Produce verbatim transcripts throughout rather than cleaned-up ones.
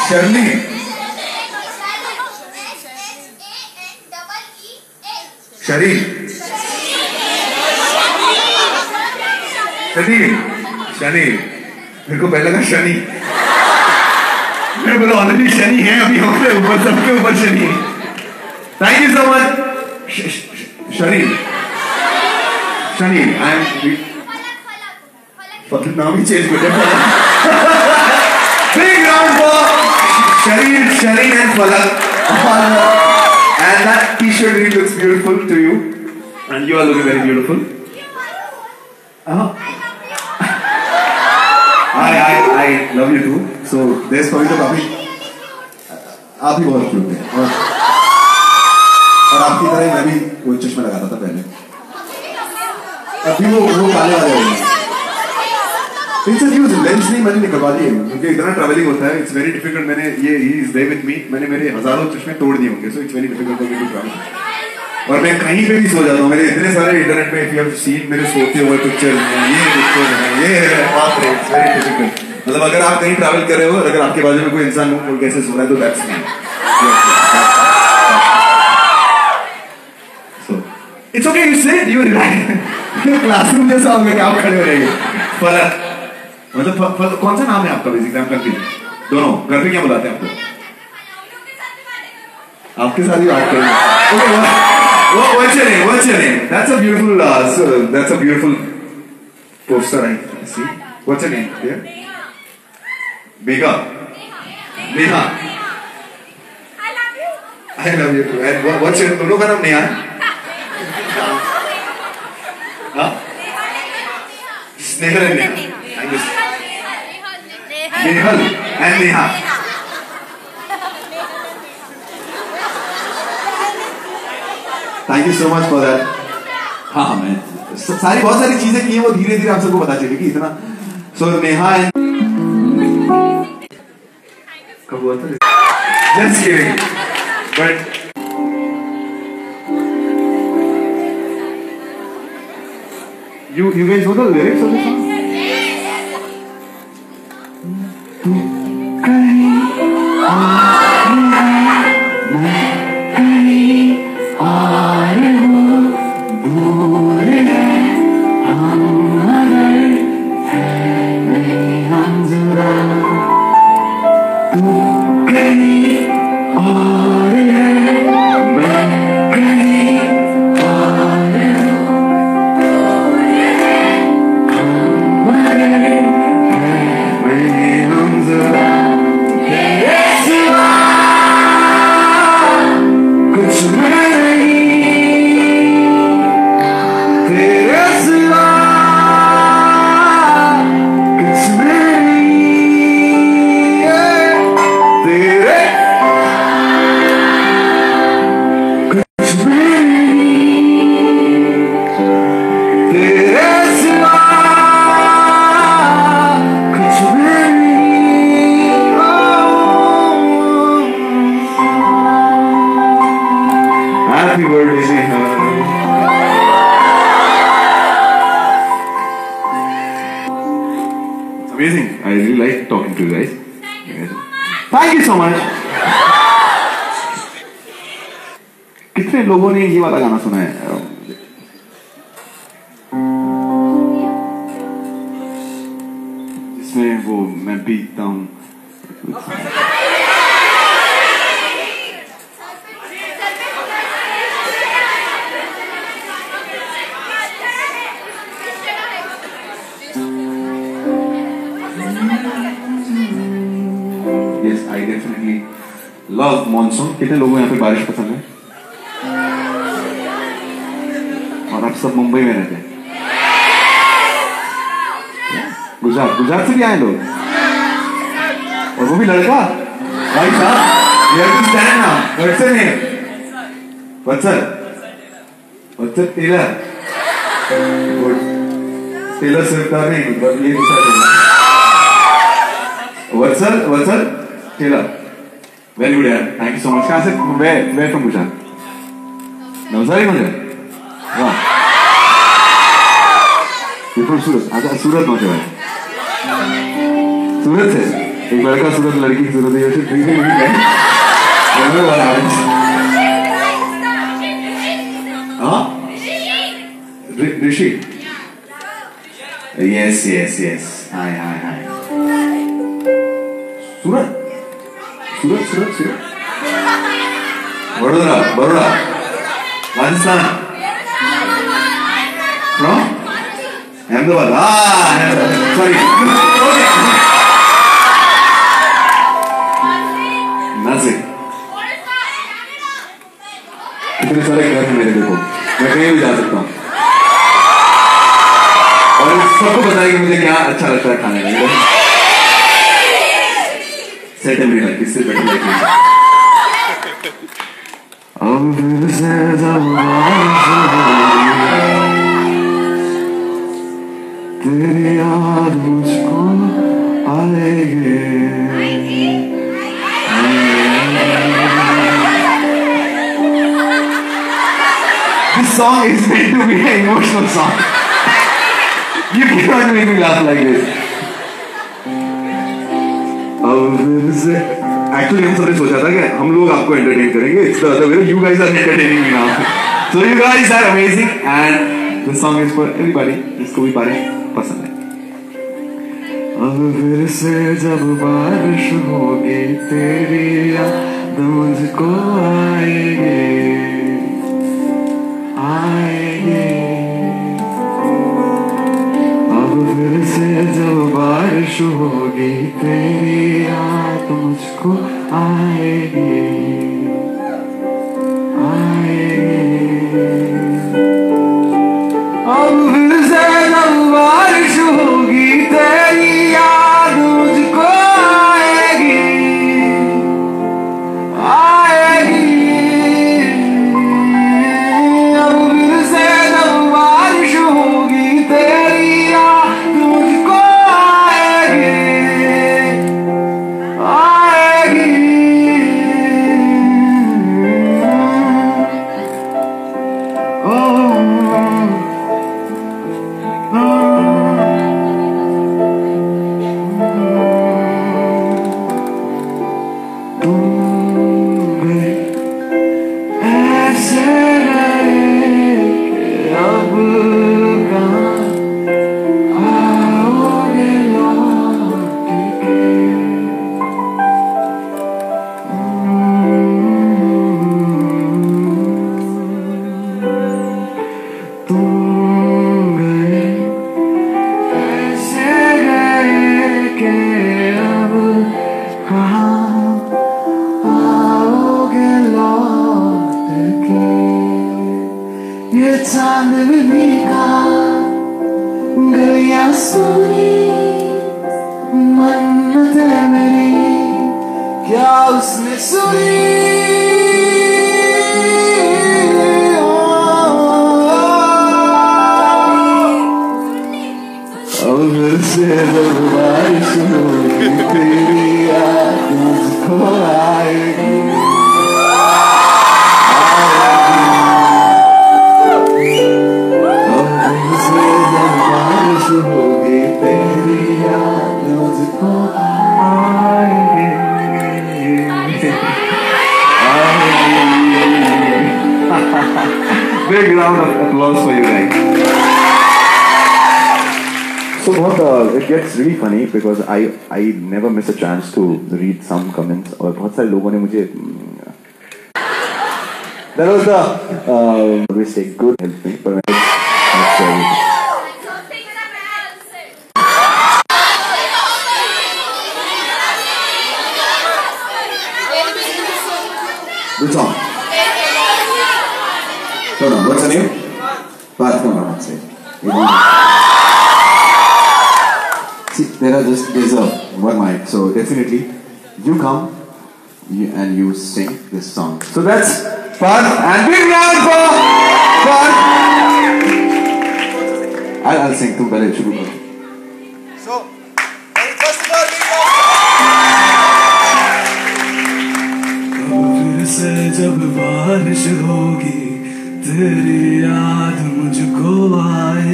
Shirley शरी शनि शनि मेरे को पहले का शनि मेरे बोला ऑलरेडी शनि है अभी हमारे ऊपर सबके ऊपर शनि है। Thank you so much Shani Shani I am नाम ही चेंज कर बिग राउंड फॉर शरीर शरीर एंड फलक and that t-shirt really looks beautiful to you and you are looking very beautiful. uh-huh. I I I love you too. So there's Pavitra Bhabi. आप ही बहुत cute हैं और और आपकी तरह ही मैं भी वो चश्मा लगाता था पहले, अभी वो वो काले वाले हो गए। इट्स अ यूज लेंस नहीं मैंने निकलवा दिए क्योंकि इतना ट्रैवलिंग होता है, इट्स वेरी डिफिकल्ट। मैंने ये he is there with me, मैंने मेरे हजारों चश्मे तोड़ दिए होंगे, so it's very difficult for me to travel. और मैं कहीं पे भी सो जाता हूँ, मेरे इतने सारे इंटरनेट पे इफ यू हैव सीन मेरे सोते हुए पिक्चर हैं, ये पिक्चर है, ये है, बाप रे इट्स वेरी डिफिकल्ट। मतलब अगर आप कहीं ट्रैवल कर रहे हो, अगर आपके बाजू में कोई इंसान हो कोई कैसे सो रहा है तो that's me. So it's okay you sit you relax. Classroom जैसा हो गया आप खड़े हो रहे हैं। फलक मतलब फ, फ, कौन सा नाम है आपका बेसिकली? आप करती दोनों घर पे क्या बुलाते हैं आपको? आपके साथ ही बात करें। Okay what's your name? What's your name? That's a beautiful that's a beautiful poster I see. What's your name? There बेगा Neha. I love you. I love you too. And what's your दोनों का नाम नेहा है? हां Snehal and Neha. Thank you Nehal and Neha. Thank you so much for that. हाँ हाँ मैं सारी बहुत सारी चीजें की हैं, वो धीरे धीरे आप सबको पता चलेगी इतना। So Neha and कब हुआ था? Just kidding. But you you guys know the lyrics of the song? Amazing. I really like talking to you guys. Thank you so much. कितने लोगों ने ये वाला गाना सुना है? जिसमें वो मैं बीतता हूँ। Yes, I definitely love monsoon. कितने लोगों यहाँ पे बारिश पसंद है? और आप सब मुंबई में रहते हैं? गुजरात गुजरात से भी आए लोग, और वो भी लड़का। भाई साहब, you have to stand now. What's your name? Vatsal. Vatsal Taylor. Good. Taylor Swift का नहीं, but ये दूसरा Taylor. Vatsal, Vatsal Taylor. Very good यार. Thank you so much. कहाँ से? Where, where from Gujarat? Navsari मुझे. वाह. You from सूरत? अच्छा सूरत पहुँचे भाई. सूरत से. एक लड़का सूरत लड़की की सूरत है ड्रीमिंग हाँ Rishi yes yes yes hi hi hi Surat Surat Surat Surat बड़ोदरा Baroda Rajasthan from Ahmedabad ah sorry Nashik इतने सारे घर हैं मेरे देखो मैं कहीं भी जा सकता हूँ और सबको पता है कि मुझे क्या अच्छा लगता है खाने में सेट है मेरी किससे बेटर लगेगी अब फिर से जब तेरी याद मुझको आएगी This song is meant to be an emotional song. You cannot make me laugh like this. अब फिर से एक्चुअली हम सबने सोचा था कि हम लोग आपको एंटरटेन करेंगे. It's the other way. You guys are entertaining me now. So you guys are amazing and this song is for everybody. जिसको भी बारे पसंद है. अब फिर से जब बारिश होगी तेरी याद मुझको आएगी आएगी. अब फिर से जब बारिश होगी तेरी याद मुझको आएगी आएगी. अब फिर से जब बारिश होगी तेरी याद मुझको आएगी आएगी. अब फिर से जब बारिश होगी तेरी याद मुझको आएगी आएगी. Big round of applause for you guys. So what, uh, it gets really funny because I I never miss a chance to read some comments और बहुत सारे लोगों ने मुझे that was the uh, always say good help me but not sure. Which song? No, no, what's the name? But no, no, say. See, there are just, there's a one mic, so definitely you come you, and you sing this song. So that's fun and big round for fun. I'll, I'll sing, tum pehle shuru karo. So, first of all, फिर से जब बारिश होगी तेरी याद मुझको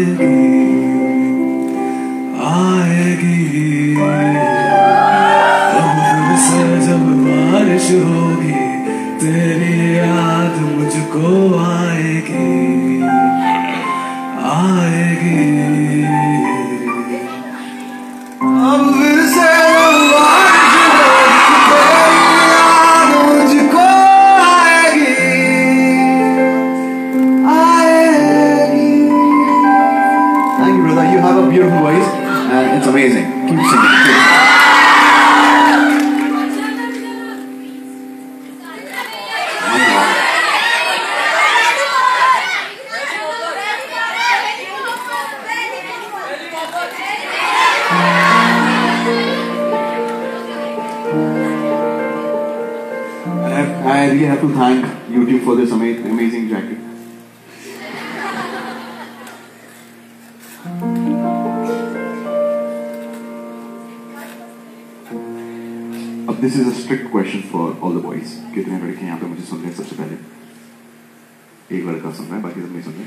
आएगी आएगी. कुछ होगी, तेरी याद मुझको आएगी आएगी। अब फिर से बारिश होगी, तेरी याद मुझको आएगी आएगी। Thank you, brother. You have a beautiful voice and it's amazing. Keep singing. Keep. I really have to thank YouTube for this amazing, amazing jacket. अब this is a strict question for all the boys. कितने लड़के यहाँ पे मुझे सुन रहे हैं? सबसे पहले एक लड़का सुन रहा है, बाकी सब नहीं सुन रहे।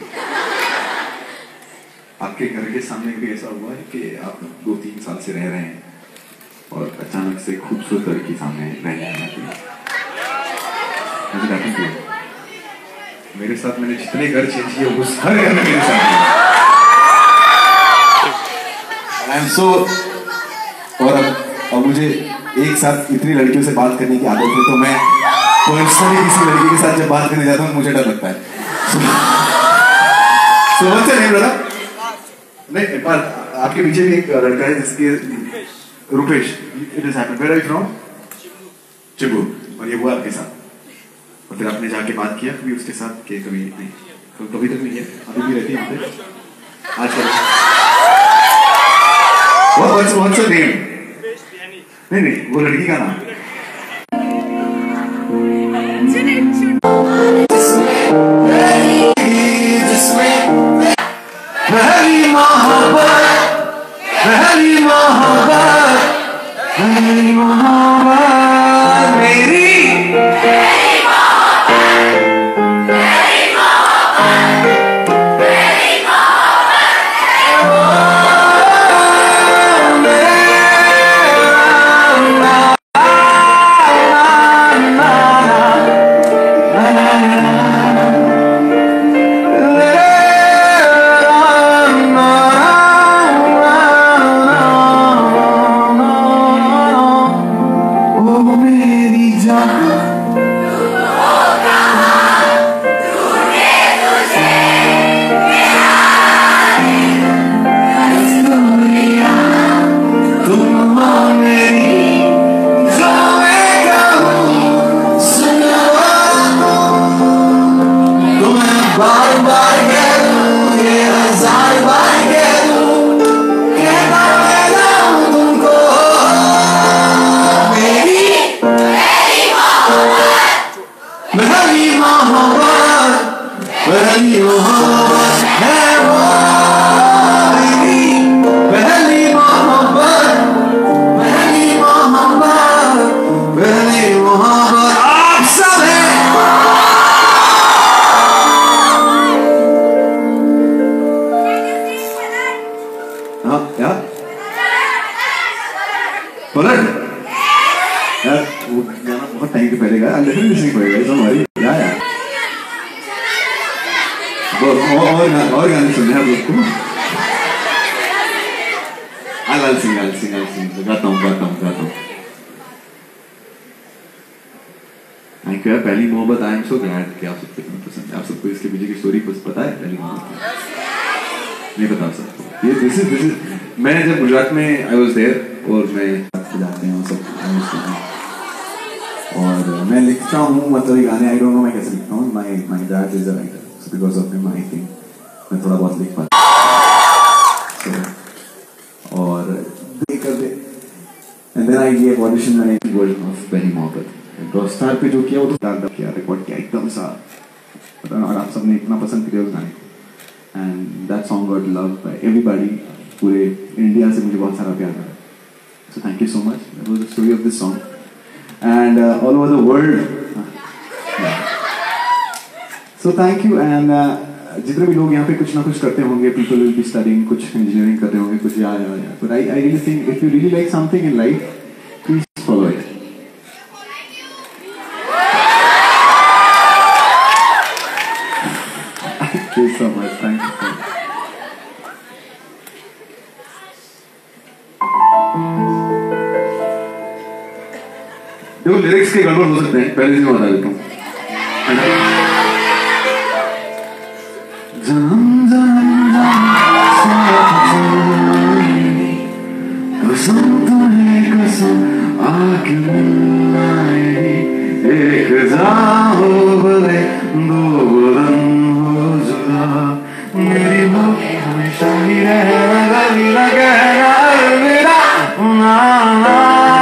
आपके घर के सामने भी ऐसा हुआ है कि आप दो तीन साल से रह रहे हैं और अचानक से खूबसूरत लड़की सामने रहने आती है? मुझे हैपन किया मेरे साथ। मैंने जितने घर चेंज किए उस हर घर में मेरे साथ आई एम सो। और अब अब मुझे एक साथ इतनी लड़कियों से बात करने की आदत है, तो मैं पर्सनली किसी लड़की के साथ जब बात करने जाता हूँ मुझे डर लगता है। So what's your name brother? नहीं, पर आपके पीछे भी एक लड़का है जिसके Rupesh. It is happened. Where are you from? चिबू। और ये हुआ आपके साथ और फिर आपने जाके बात किया कभी उसके साथ? कि कभी नहीं, तो कभी तक नहीं है? अभी भी रहती है यहाँ पे आजकल? What's what's your name? नहीं नहीं, वो लड़की का नाम। पहली मोहब्बत, पहली मोहब्बत, पहली मोहब्बत मेरी। और गाने सुनने हैं आपको? I'll sing, I'll sing, I'll sing. गाता हूँ, गाता हूँ, गाता हूँ। Thank you यार, पहली मोहब्बत। I am so glad कि आप सबको इतना पसंद है। आप सबको इसके पीछे की स्टोरी कुछ पता है? पहली मोहब्बत नहीं बता सकता। ये this is this is मैं जब गुजरात में I was there और मैं जाते हैं सब और मैं लिखता हूँ, मतलब ये गाने I don't know मैं कैसे लिखता हूँ। My my dad is a writer, so because of him I think मैं थोड़ा बहुत लिख पाता हूँ। और कर दे and then I gave audition मैंने वर्ल्ड ऑफ पहली मोहब्बत रॉक स्टार पे जो किया वो तो डाल किया, रिकॉर्ड किया एकदम सा, और आप सबने इतना पसंद किया उस गाने and that song got loved by everybody। पूरे इंडिया से मुझे बहुत सारा प्यार मिला, so thank you so much। That was the story of this song and uh, all over the world, yeah. So thank you and uh, जितने भी लोग यहाँ पे कुछ ना कुछ करते होंगे, people will be studying, कुछ engineering करते होंगे, कुछ या या या but I I really think if you really like something in life, please follow it। देखो लिरिक्स के गड़बड़ हो सकते हैं, पहले से बता देता हूँ। कसम तो है कसम आके मिलाए, एक जाओ भले दो बुलंद हो जुदा, मेरी मुख हमेशा ही रहेगा मेरा कहना मेरा ना ना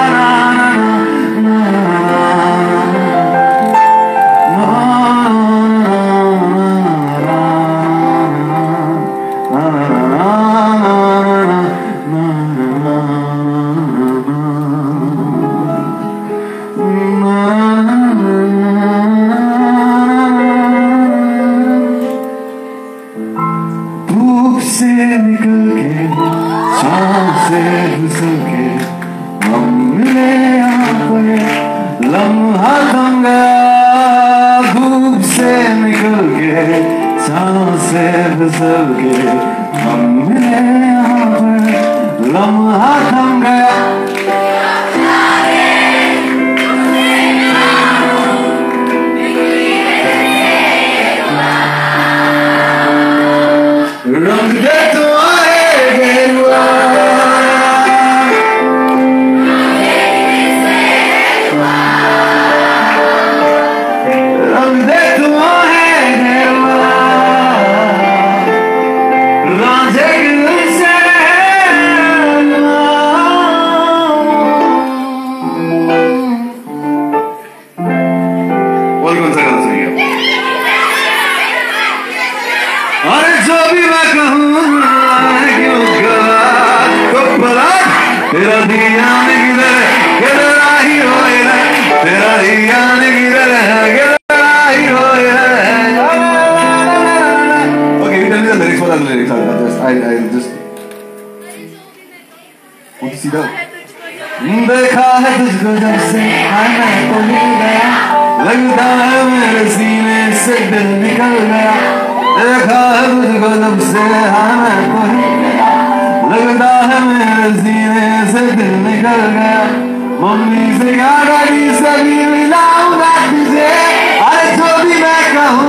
देखा है तुझको जब से आना तो मिल गया, लगता है मेरे सीने से दिल निकल गया। देखा है तुझको जब से आना तो मिल गया, लगता है मेरे सीने से दिल निकल गया। मम्मी से या डैडी से भी मिलाऊंगा तुझे, अरे जो भी मैं कहूँ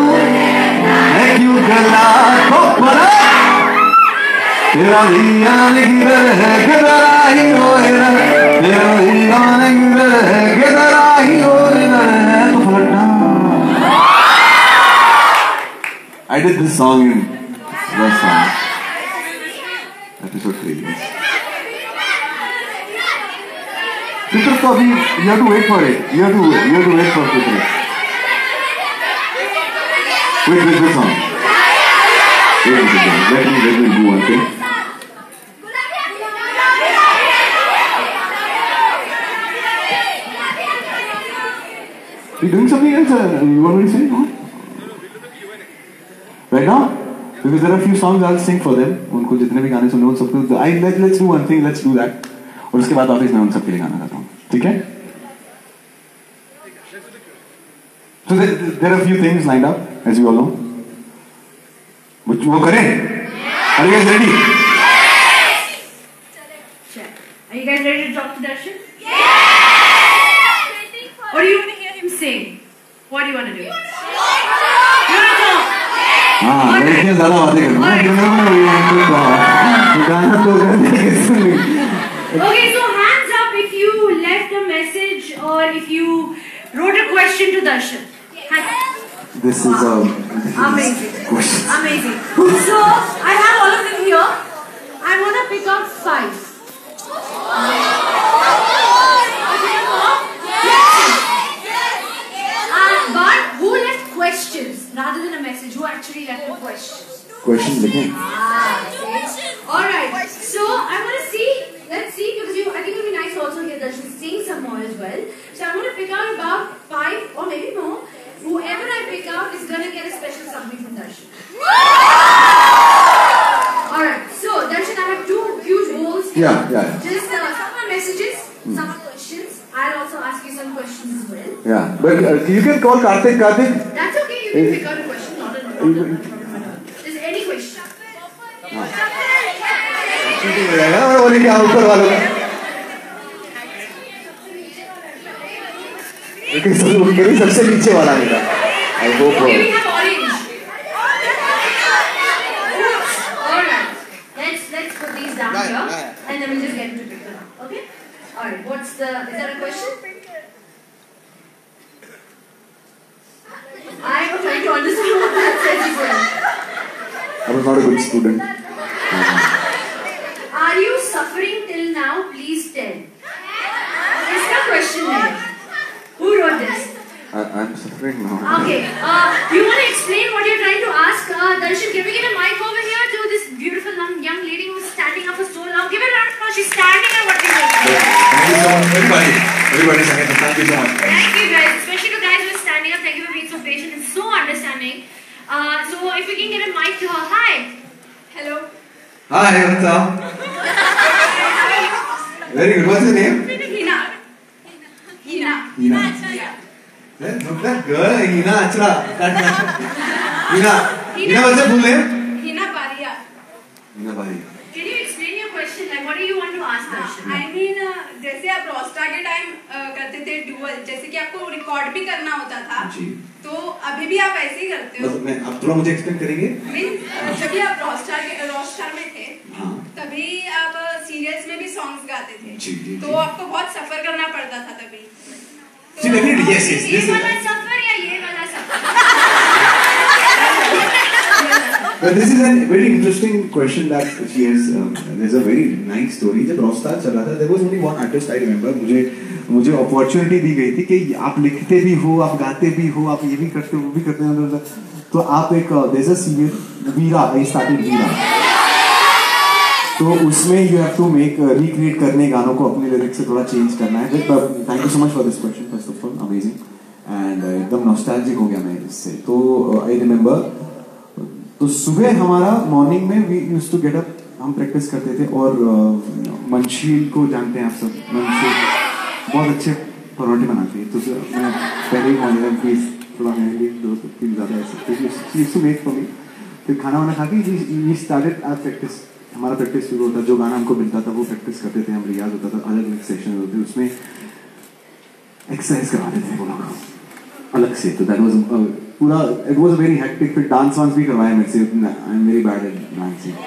मैं क्यों गला को पड़ा, तेरा ध्यान किधर है किधर ही हो इधर, तेरा ध्यान किधर है किधर ही हो इधर है तो फलटा। I did this song in last song episode three. Peter, so you have to wait for it. You have to you have to wait for Peter. Wait with this song. Wait with this song. Let me let me do one thing. You're doing something else? Uh, you want me to sing? No? Right now? Because there are a few songs I'll sing for them. उनको जितने भी गाने सुनने उन सबको I let let's do one thing, let's do that. और उसके बाद ऑफिस में उन सबके लिए गाना गाता हूँ, ठीक है? So there, there are a few things lined up, as you all know. वो करें? Are you guys ready? Are you guys ready to talk to Darshan? Yes! Or do you want to hear him sing? What do you want to do? You want to talk? हाँ, लड़कियाँ ज़्यादा बातें करती हैं। गाना तो गाने के सुनी। Okay, so hands up if you left a message or if you wrote a question to Darshan. This is a amazing question. Amazing. So I have all of them here. I want to pick out five. And but who left questions rather than a message? Who actually left the questions? Question लिखें. Ah, all right. So I want to see. Let's see because you. I think it would be nice to also hear Darshan sing some more as well. So I'm going to pick out about five or maybe more. Whoever I pick out is going to get a special something from Darshan. Alright, so Darshan, I have two huge bowls here. Yeah, yeah. Just uh, some are messages, hmm. some are questions. I'll also ask you some questions as well. Yeah, but uh, you can call Karthik, Karthik. That's okay, you can pick out a question, not a problem. Is any question? मेरी सबसे नीचे वाला मेरा. I hope. Okay, we have orange. Alright. Let's let's put these down Yeah, here, yeah, yeah. and then we'll just get into picture now. Okay. Alright. What's the? Is there a question? I was trying to understand what that says as well. I was not a good student. Are you suffering till now? Please tell. इसका question है. Who wrote this? I, I'm suffering now. Okay. Uh, you want to explain what you're trying to ask? Uh, Darshan, can we get a mic over here to this beautiful young young lady who's standing up for so long? Give her a round of applause. She's standing up. What do you think? Thank you so much, everybody. Everybody, thank you so much. Thank you, guys. Especially to guys who are standing up. Thank you for being so patient and so understanding. Uh, so if we can get a mic to her. Hi. Hello. Hi, what's up? Very good. What's your name? Hina. Hina. Hina. Look that girl, Hina. Achra. Hina. Hina, what's your full name? Hina Paria. Hina Bhai. Can you explain your question? Like, what do you want to ask Darshan? I mean, uh, जैसे आप रोस्टा के time करते थे dual, जैसे कि आपको record भी करना होता था, जी. तो अभी भी आप ऐसे ही करते हो. मतलब मैं आप थोड़ा मुझे एक्सप्लेन करेंगे? मीन्स जब भी आप रोस्टा के रोस्टा में थे, हाँ. तभी आप सीरियल्स में भी सॉन्ग्स गाते थे. जी, जी, तो जी. आपको बहुत सफर करना पड़ता था तभी. जी, definitely, yes, yes, ये yes. वाला सफर या ये वाला सफर? But this is a very interesting question that she has. Um, there's a very nice story. जब रॉस्टार चला था, there was only one artist I remember. मुझे मुझे अपॉर्चुनिटी दी गई थी कि आप लिखते भी हो, आप गाते भी हो, आप ये भी करते हो, वो भी करते हो. तो आप एक there's a serial Veera. I started वीरा. तो उसमें you have to make uh, recreate करने गानों को अपने लिरिक्स से थोड़ा चेंज करना है. But thank you so much for this question. First of all, amazing. And uh, एकदम nostalgic हो गया मैं इससे. तो uh, I remember. तो सुबह हमारा मॉर्निंग में we used to get up, हम प्रैक्टिस करते थे. और मंशील को जानते हैं आप सब? मंशील बहुत अच्छे परोठे बनाती है. तो मैं पहले ही मॉर्निंग में प्लीज थोड़ा मेरे लिए दो तीन ज़्यादा ऐसे टू मेक फॉर मी. फिर खाना वाना खा के वी स्टार्टेड आवर प्रैक्टिस. हमारा प्रैक्टिस शुरू होता, जो गाना हमको मिलता था वो प्रैक्टिस करते थे हम. रियाज होता था, अलग अलग सेक्शन होते थे, उसमें एक्सरसाइज करवाते थे वो लोग अलग से. तो दैट वाज पूरा it was a very hectic. फिर डांस वांस भी करवाया मेरे से. I am very bad at dancing.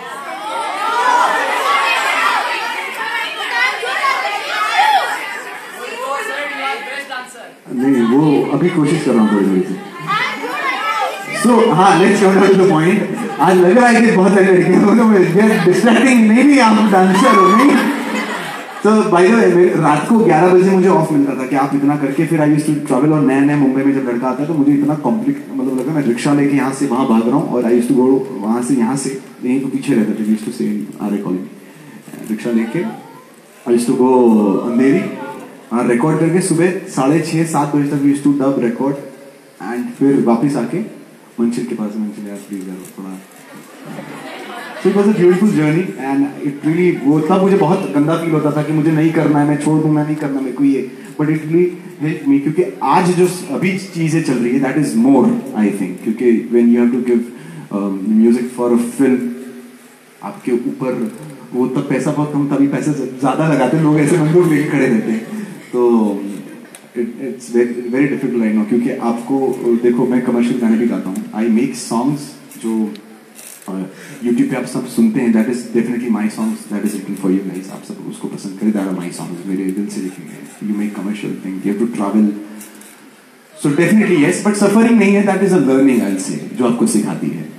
नहीं, वो अभी कोशिश कर रहा हूँ थोड़ी थोड़ी सी. सो हाँ, let's come down to the point. आज लग रहा है कि बहुत सारी लड़कियां बोलो डिस्ट्रैक्टिंग नहीं भी आप डांसर हो नहीं. तो बाय द वे रात को ग्यारह बजे मुझे ऑफ मिलता था कि आप इतना करके. फिर आई यूज्ड टू ट्रैवल. और नया नया मुंबई में जब लड़का आता है तो मुझे इतना कॉम्प्लिक मतलब लगा मैं रिक्शा लेके यहाँ से वहाँ भाग रहा हूँ. और आई यूज्ड टू गो वहाँ से यहाँ से यहीं तो पीछे रहते थे. Used to say R A college rickshaw लेके आई यूज्ड टू गो अंधेरी हाँ रिकॉर्ड करके सुबह साढ़े छः सात बजे तक used to dub record. And फिर वापस आके मंचिल के पास मंचिल यार प्लीज यार थोड़ा. So it was a beautiful journey and it really वो तब मुझे बहुत गंदा फील होता था कि मुझे नहीं करना है, मैं छोड़ दूंगा, नहीं करना मेरे को ये. But it really helped me क्योंकि आज जो अभी चीजें चल रही है that is more I think. क्योंकि when you have to give um, music for a film आपके ऊपर वो तब पैसा बहुत कम, तभी पैसा ज्यादा लगाते लोग, ऐसे बंदूक लेके खड़े रहते हैं. तो it's very difficult right now क्योंकि आपको देखो मैं कमर्शियल गाने भी गाता हूँ. आई मेक सॉन्ग्स जो यूट्यूब पे आप सब सुनते हैं. That is definitely my songs that is written for you guys. आप सब उसको पसंद करें. दैट आर माई सॉन्ग्स, मेरे दिल से लिखे गए. You make commercial thing, you have to travel. So definitely yes, but suffering नहीं है. That is a learning I will say जो आपको सिखाती है.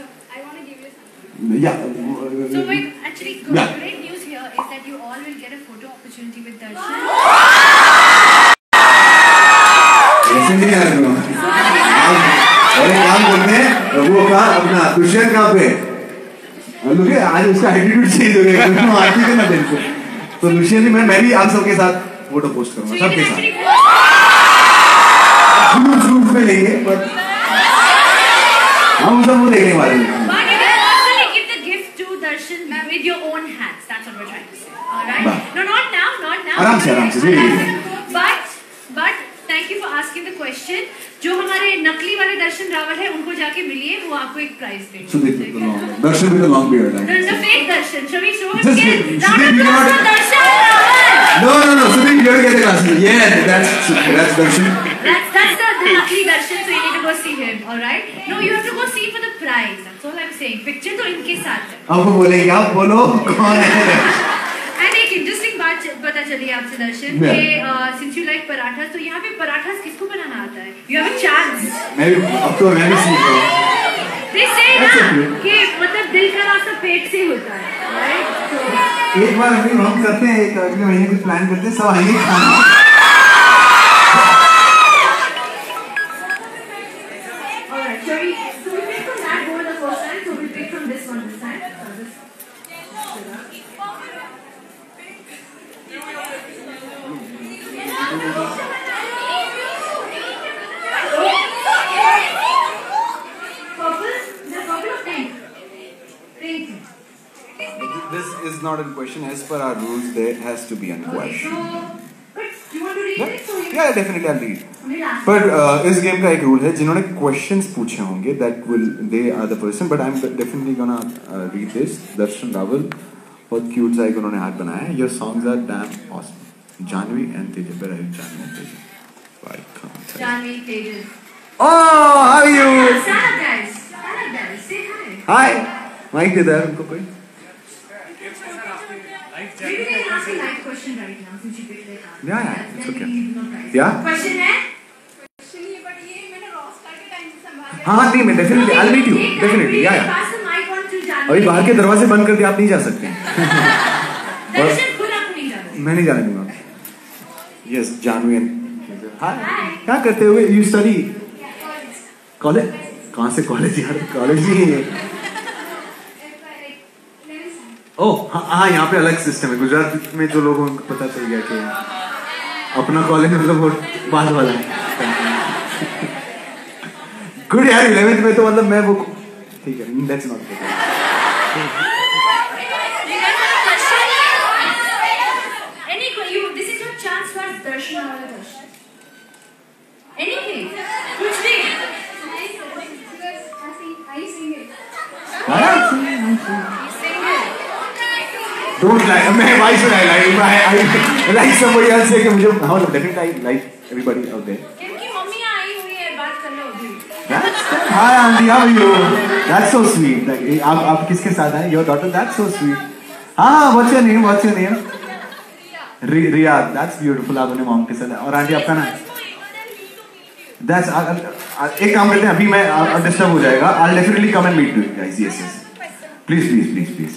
या So wait, actually, good, Yeah. great news here is that you all will get a photo opportunity with Darshan. ऐसे नहीं यार तुम. और एक काम करते हैं वो का अपना दुष्यंत कहाँ पे? लुके आज उसका एटीट्यूड चेंज हो गया. तुम आती थे ना दिल को. तो दुष्यंत जी मैं मैं भी आप सबके साथ फोटो पोस्ट So करूँगा you सबके can साथ. actually ग्रुप ग्रुप में लेंगे पर हम सब वो देखने वाले हैं. But you can also give the gift to Darshan with your own hands. That's what we're trying to say. Alright? Bah. No, not now, not now. आराम से, आराम से, really, really. But, but thank you for asking the question. जो हमारे नकली वाले दर्शन रावल है उनको जाके मिलिए, वो आपको एक प्राइज देंगे. Sudeep with the long, Darshan with the long beard. No, the fake Darshan. Shall we show him? Just Yes. wait. Round of Sudeep, you applause know for Darshan Raval. No, no, no. Sudeep, you're getting us. Yeah, that's that's Darshan. That's that's the, the lucky darshan, so you need to go see him, all right? No, you have to go see for the prize. That's all I'm saying. Picture तो इनके साथ है. अब वो बोलेंगे आप बोलो कौन है? And एक interesting बात पता चली आपसे दर्शन कि since you like parathas, तो यहाँ पे parathas किसको बनाना आता है? You have a chance. मैं भी अब तो मैं भी सीख रहा हूँ. They say ना कि मतलब दिल का रास्ता पेट से होता है, right? एक बार अभी हम करते हैं, एक अगले महीने कुछ प्लान करते हैं, सब आएंगे खाना. Alright, so we so we pick from that board the first time, so we pick from this one this time. This is not a question. As per our rules, there has to be a question. Okay, so, but do you want to read Yeah, it? So you yeah, definitely I'll read. We'll ask. पर uh, इस game का एक rule है, जिन्होंने questions पूछे होंगे that will they are the person, but I'm definitely gonna uh, read this. दर्शन रावल बहुत cute सा एक उन्होंने हाथ बनाया है. Your songs are damn awesome. Janvi and Tejas. Where are you, Janvi and Tejas? Why can't I? Janvi, Tejas. Oh, how are you? Stand up, guys. Stand up, guys. Say hi. Hi. Mic दे दे उनको कोई. Maybe we can ask a live question right now since you picked it up. Yeah, yeah, it's Then okay. we give no prize. Yeah? Question है? Question ये but ये मैंने roster के time से संभाला. हाँ नहीं मैं definitely I'll meet you definitely yeah yeah. Pass the mic on to Janvi. अभी बाहर के दरवाजे बंद करके आप नहीं जा सकते. दर्शन खुद आप नहीं जाना. मैं नहीं जाने दूंगा. Yes, Janvi and Hi. Hi. क्या करते हो? You study? College? कहाँ से college यार? College नहीं है. ओह हाँ हाँ यहाँ पे अलग सिस्टम है. गुजरात में जो लोगों को पता चल गया कि अपना कॉलेज मतलब वो बाद वाला है. गुड यार इलेवेंथ में तो मतलब मैं वो ठीक है. That's not good. Any you this is your chance for darshan or darshan. Anything. कुछ भी. I sing it. Don't lie. मैं why should I lie? I I like somebody else say कि मुझे हाँ मतलब definitely I like everybody out there. क्योंकि मम्मी आई हुई है बात कर लो अभी. That's hi auntie, how are you? That's so sweet. Like आप आप किसके साथ हैं? Your daughter. That's so sweet. हाँ what's your name? What's your name? Riya. That's beautiful. आप अपने mom के साथ हैं. और आंटी आपका नाम? That's एक काम करते हैं अभी मैं डिस्टर्ब हो जाएगा. I'll definitely come and meet you guys. Yes yes. Please please please please.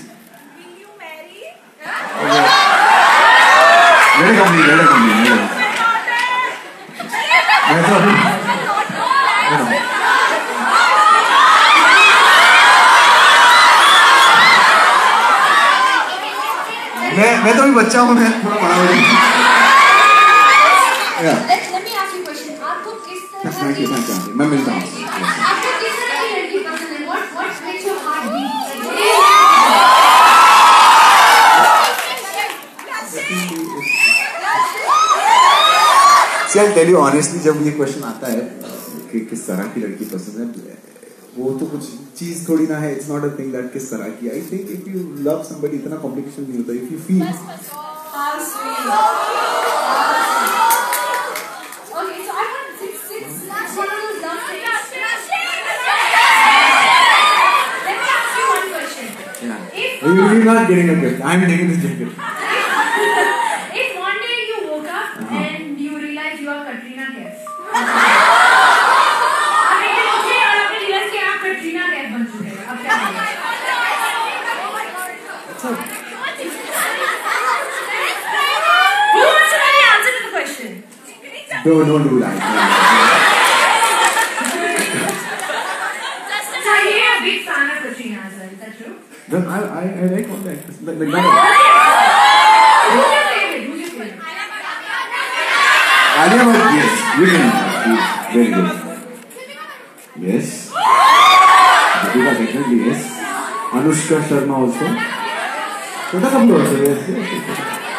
Very complete, very complete. मैं तो अभी मैं मैं तो अभी बच्चा हूँ. मैं थोड़ा बड़ा हो गया. Let let me ask you a question. आपको किस तरह Thank you, thank you. मैं मिलता हूँ. आपको किस तरह की लड़की पसंद है? What what makes your heart beat? See, I'll tell you honestly, जब ये क्वेश्चन आता है कि किस तरह की लड़की पसंद है, वो तो कुछ चीज थोड़ी ना है. It's not a thing that किस तरह की. I think if you love somebody, इतना complication नहीं होता. If you feel. How sweet. Okay, so I want six six one of those love things. Let me ask you one question. Yeah. If You are not getting a gift. I'm taking this jacket. if one day you woke up Uh-huh. and you realize you are Katrina Kaif. आप एक दिन उठे और आपने realize कि आप Katrina Kaif बन चुके हैं. अब क्या करेंगे? Who wants to know the answer to the question? No, don't do that. So you're a big fan of Katrina as well. Is that true? No, I, I, I like all the actors. Like, like, Who's like, your favorite? Who's your favorite? Alia Bhatt, yes. You can. She's very good. Yes. Deepika definitely yes. Anushka Sharma also. Shweta Kapoor also, yes. yes, yes.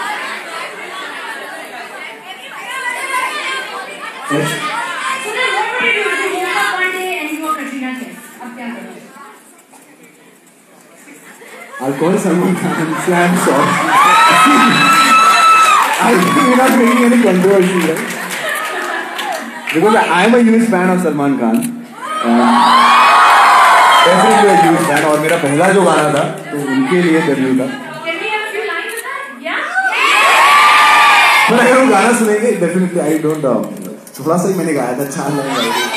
Yes. So then what would you do if you woke up one day and you were Katrina Kaif? अब क्या करोगे? I'll call Salman Khan and say I'm sorry. I think we're not making any controversy, right? because I am a huge fan of Salman Khan. Definitely a huge fan. और मेरा पहला जो गाना था तो उनके लिए डेब्यू था. Can we have a few lines of that? Yeah. पर अगर वो गाना सुनेंगे definitely I don't know. थोड़ा सा ही मैंने गाया था, चार लाइन गाई थी.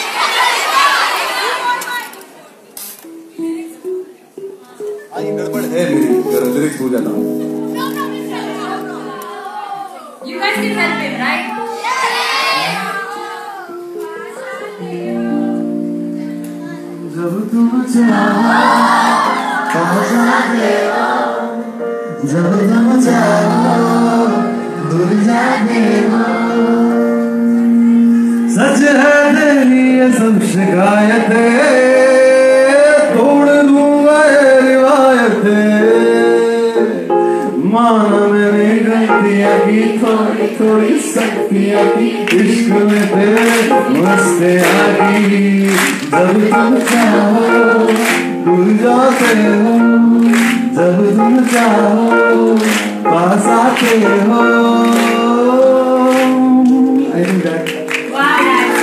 आई गड़बड़ है मेरी, लिरिक्स भूल जाता हूँ. You guys can help him, right? जब तुम चाहो जाते हो, जब तुम चाहो दूर जाते हो. सच है तेरी ये सब शिकायतें, तोड़ दूंगा ये रिवायतें. माना मैंने गलतियां की, थोड़ी थोड़ी सख्तियां की, इश्क में तेरे मस्ते आगी. जब तुम चाहो भूल जाते हो, जब तुम चाहो पास आते हो. I think that. Wow, guys.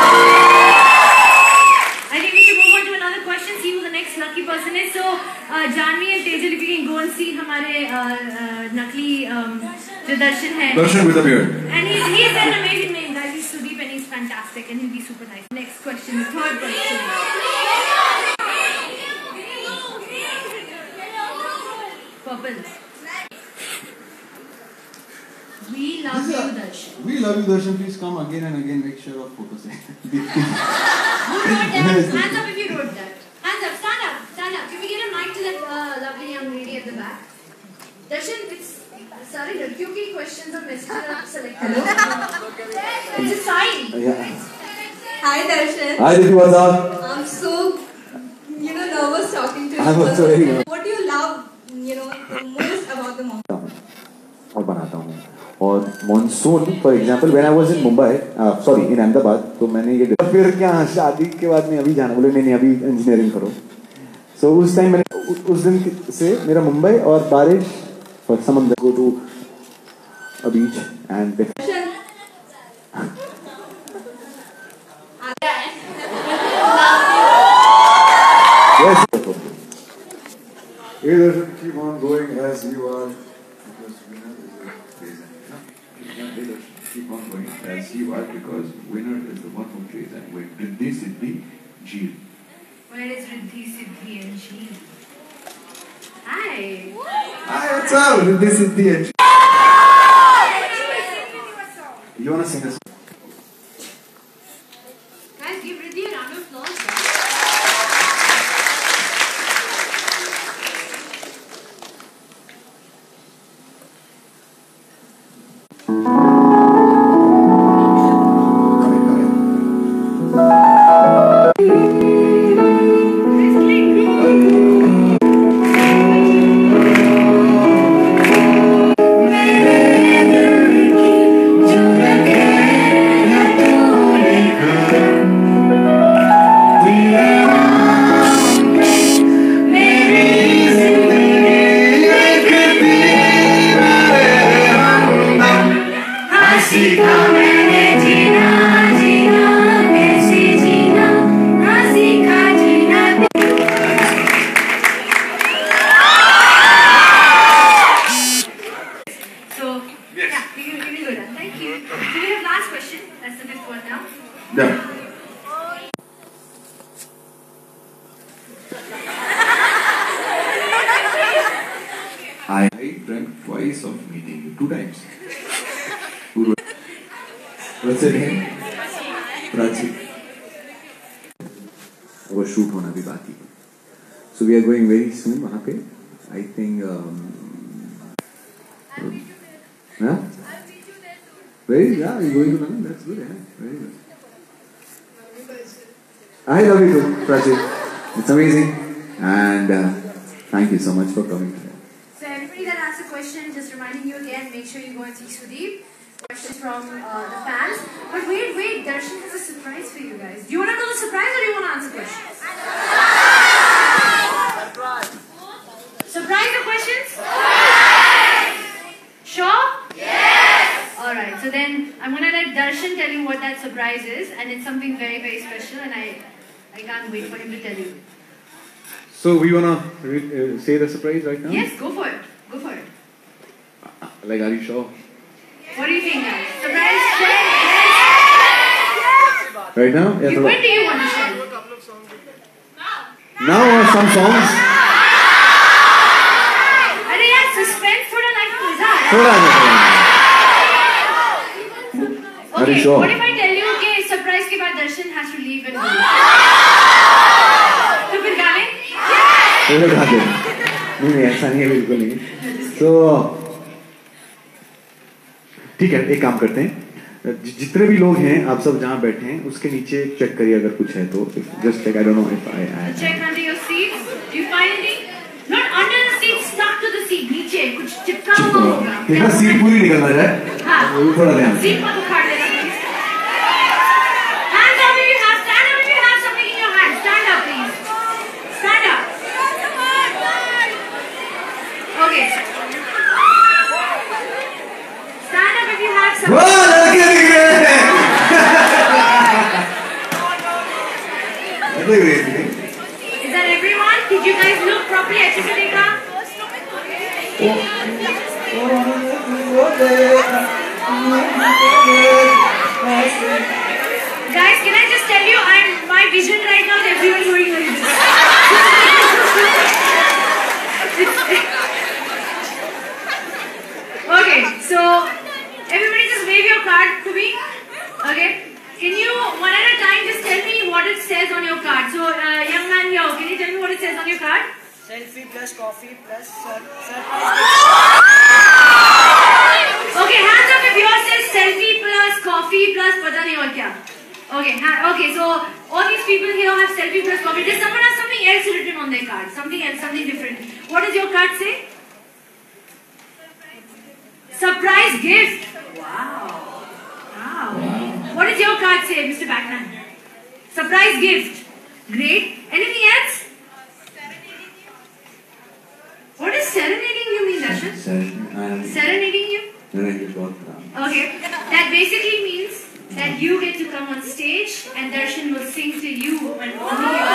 I think we should move on to another question. See who the next lucky person is. So, uh, Janvi and Tejal, if you can go and see हमारे uh, uh, नकली um, जो दर्शन है. Darshan with a beard. And he's, he's an amazing name, guys. He's Sudeep and he's fantastic and he'll be super nice. Next question, third question. Purple. We love you, Darshan. We love you, Darshan. Please come again and again. Make sure of photos. Who wrote that? Hands up if you wrote that. Hands up. Stand up. Stand up. Can we get a mic to that uh, lovely young lady at the back? Darshan, it's sorry, लड़कियों की questions और messages आप select करो. It's a sign. Yeah. Hi Darshan. Hi, Didi, what's up? I'm so, you know, nervous talking to you. I'm also very nervous. What do you love, you know, most about the mountain? और बनाता हूँ. और monsoon, for example, when I was in Mumbai, uh, sorry, in Ahmedabad, तो मैंने ये फिर क्या शादी के बाद में अभी जाना, बोले नहीं नहीं अभी इंजीनियरिंग करो. So उस टाइम मैंने उस दिन से मेरा मुंबई और बारिश और समंदर, go to a beach and yes. Either keep on going as you are, because winner is the praise. Either keep on going as you are, because winner is the one who plays and win. Riddhi Siddhi Jeel. Where is Riddhi, Siddhi and Jeel? Hi. Hi, what's up? Riddhi Siddhi and Jeel. You wanna sing a song? Guys, give Riddhi a round of applause. I dreamt twice of meeting you, two times. What's your name? Prachi. वो shoot होना भी बाकी है. So we are going very soon वहाँ पे. I think. Um, huh? Very, yeah, you're going to London. That's good. Yeah, very good. I love you too, Prachi. It's amazing, and uh, thank you so much for coming today. So everybody that asked a question, just reminding you again, make sure you go and see Sudeep. Questions from uh, the fans. But wait, wait, Darshan has a surprise for you guys. Do you want to know the surprise or do you want to answer questions? Surprise! Surprise the questions? Yes! Sure? Yes! Alright, so then I'm going to let Darshan Darshan tell you what that surprise is, and it's something very, very special, and I, I can't wait for him to tell you. So we wanna uh, say the surprise right now? Yes, go for it. Go for it. Uh, like, are you sure? What do you think, guys? Surprise, share, Right now? yes. Yes. You, when do you want to share? Now or some songs? अरे यार suspense थोड़ा like मजा आ रहा है. थोड़ा ना. Are Okay, you sure? what if I tell you कि surprise के बाद Darshan has to leave and go? तो फिर गाने? नहीं नहीं ऐसा नहीं है बिल्कुल नहीं. So ठीक है, एक काम करते हैं. जि- जितने भी लोग हैं, आप सब जहाँ बैठे हैं, उसके नीचे चेक करिए अगर कुछ है तो. Just check. I don't know if I. I Check under your seats. Do you find anything? Not under the seat, stuck to the seat. नीचे कुछ चिपका हुआ होगा. देखना सीट पूरी निकल ना जाए. हाँ. थोड़ा ध्यान. Seat मत उखाड़ देना please. Hands up if you have. Stand up if you have something in your hand. Stand up please. Stand up. Okay. Stand up if you have something. वाह, लड़के दिख रहे हैं. लग रही थी. Is that everyone? Did you guys look properly? अच्छे से देखा? Guys, can I just tell you, I'm my vision right now is everyone going like this. Okay, so everybody just wave your card to me. Okay, can you one at a time just tell me what it says on your card? So, uh, young man here, can you tell me what it says on your card? Selfie plus coffee plus sur- surprise. Okay, hands up if yours says selfie plus coffee plus पता नहीं और क्या. Okay, ha- okay. So all these people here have selfie plus coffee. Does someone have something else written on their card? Something else, something different. What does your card say? Surprise gift. Wow. Wow. What does your card say, Mister Batman? Surprise gift. Great. Anything else? What does serenading you mean, Darshan? Serenading you? Okay. That basically means that you get to come on stage and Darshan will sing to you and only you.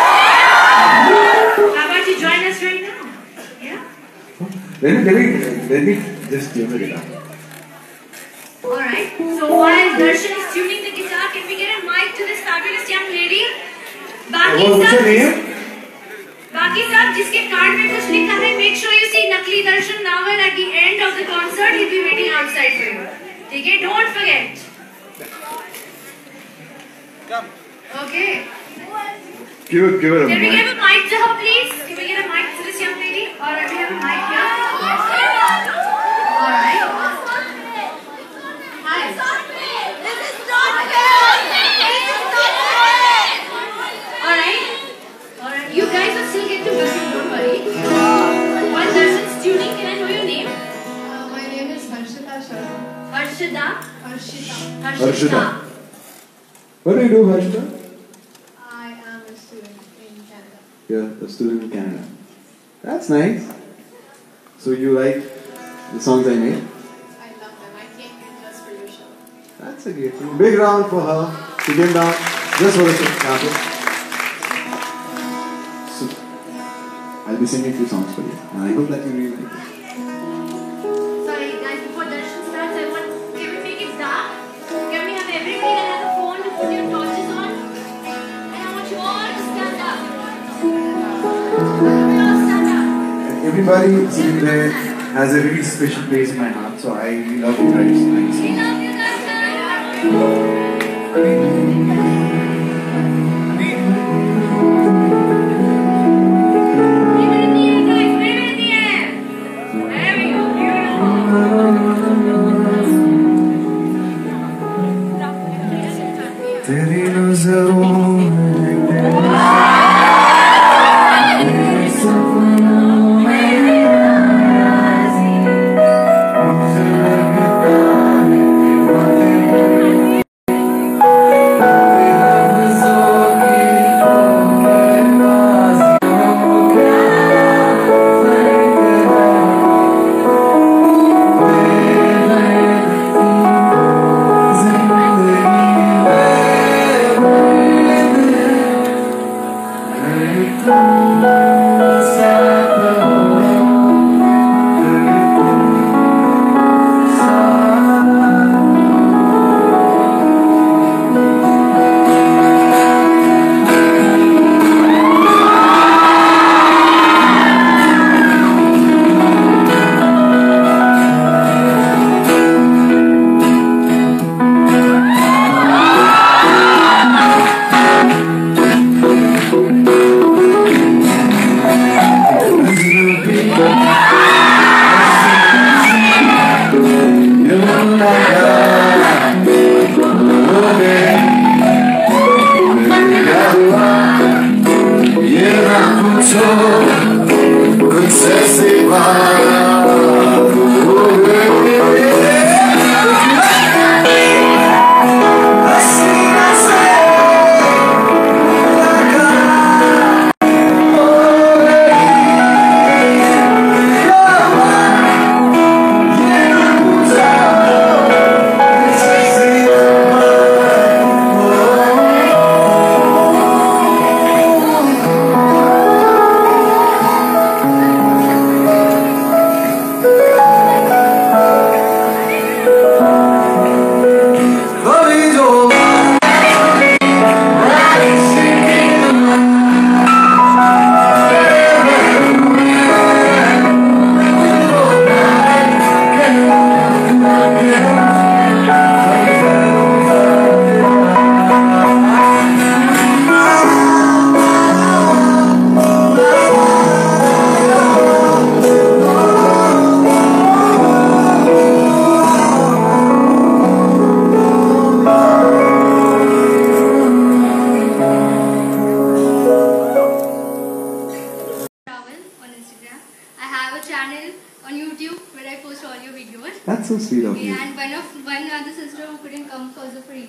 How about you join us right now? Yeah? Let me, let me, let me just tune the guitar. Alright. So while Darshan is tuning the guitar, can we get a mic to this fabulous young lady? Baki What- what's sab, your name? Baki sab, जिसके card में कुछ लिखा है, make sure you see Nakli Darshan Nawal at the end of the concert. He'll be waiting outside for you. ठीक है? Don't forget. Okay. Give it, give it a Can we minute. give a mic to her, please? Can we get a mic to this young lady? Alright, we have a mic here. Alright. Hi. Alright. Alright. You guys will still get to listen, don't worry. While Darshan's tuning, can I know your name? Uh, my name is Harshita Sharma. Harshada. Harshita. Harshita. What do you do, Harshita? I am a student in Canada. You're a student in Canada. That's nice. So you like the songs I made? I love them. I came here just for your show. That's a great thing. Big round for her. She came down just for the show. So, I'll be singing a few songs for you. And I hope that you really like it. Sorry guys, before Darshan starts, I want, can we make it dark? Can we have everybody that has a phone to put your torches on? And I want you all to stand up. We all stand up. Everybody sitting there has a really special place in my heart, so I really love you guys. Thanks. We love you, Darshan. Wave it in the air, guys. Wave it in the air. There we go. Beautiful. तेरी नजरों में Thank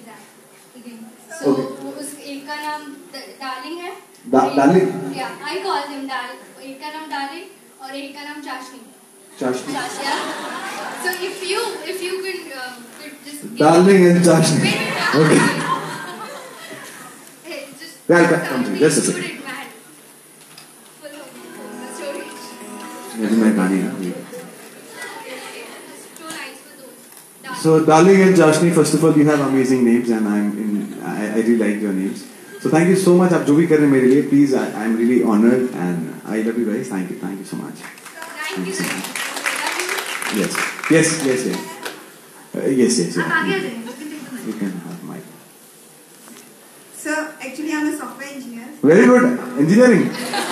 again. So उस एक का नाम darling है. Darling. Yeah, I call him Dal. एक का नाम डार्लिंग और एक का नाम चाशनी. चाशनी. So if you if you could uh, could just. Darling and चाशनी. Okay. Hey, just. Yeah, come to just a second. ये मैं गाने ना. So, Darling and Jashni, first of all, you have amazing names, and I'm in, I, I really like your names. So, thank you so much. आप जो भी कर रहे हैं मेरे लिए, please, I, I'm really honored, and I love you guys. Thank you, thank you so much. Thank you. Yes, yes, yes, yes, uh, yes, yes. Yeah. You can have my. So, actually, I'm a software engineer. Very good, engineering.